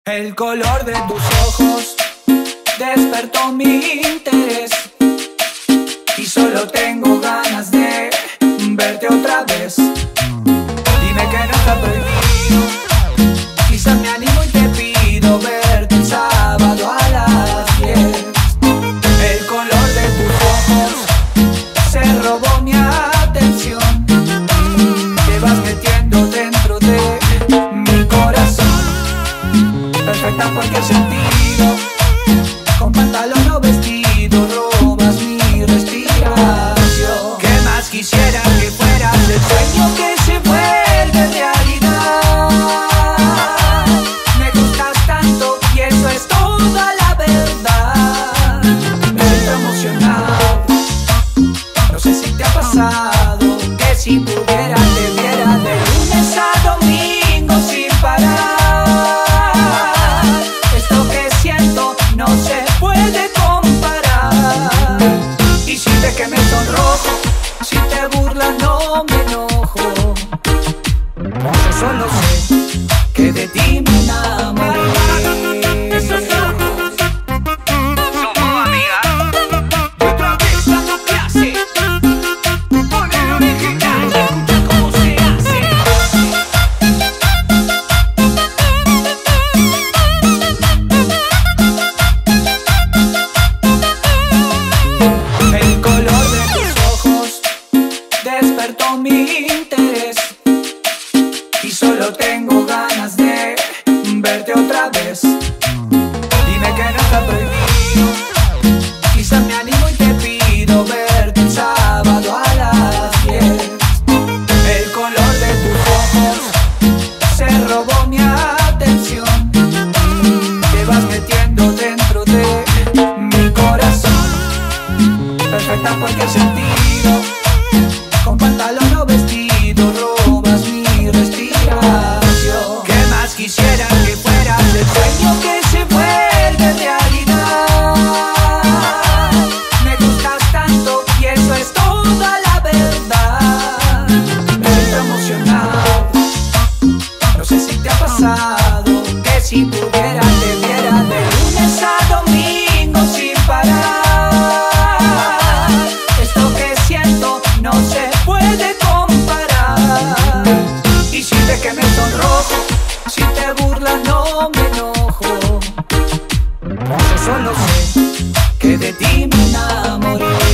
El color de tus ojos despertó mi interés y solo tengo ganas de verte otra vez. Dime que no está prohibido, quizás me animo y te pido verte el sábado a las 10. El color de tus ojos se robó mi atención, te vas metiendo dentro de mi corazón. Perfecta en cualquier sentido, con pantalón o vestido, robas mi respiración. ¿Qué más quisiera que fueras el sueño que se vuelve realidad? Me gustas tanto y eso es toda la verdad. Me siento emocionado, no sé si te ha pasado, que si pudiera te viera de lunes a domingo sin parar. No se puede comparar. Y si ves que me sonrojo, si te burlas no me enojo. Yo solo sé que de ti me enamoré. Esos ojos somos amigas. Otra vez dando clase. Pon el original y escucha cómo se hace. El color de tus ojos despertó mi interés y solo tengo ganas de verte otra vez. Dime que no está prohibido, quizás me animo y te pido verte el sábado a las 10. El color de tus ojos se robó mi atención, te vas metiendo dentro de mi corazón. Perfecta en cualquier sentido, con pantalón o vestido, robas mi respiración. ¿Qué más quisiera que fueras el sueño que se vuelve realidad? Me gustas tanto y eso es toda la verdad. Me siento emocionado, no sé si te ha pasado, que si pudiera te viera de lunes a domingo sin parar. No se puede comparar. Y si ves que me sonrojo, si te burlas no me enojo. Yo solo sé que de ti me enamoré.